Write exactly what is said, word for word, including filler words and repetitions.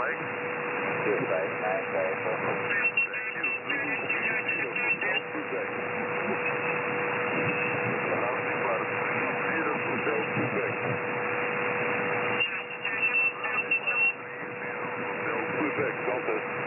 Mike. Good, right, nine, right, perfect. Thank you. Zulu India Hotel Quebec. Landing para Zulu India Hotel Quebec. Landing para Zulu India Hotel Quebec, Delta.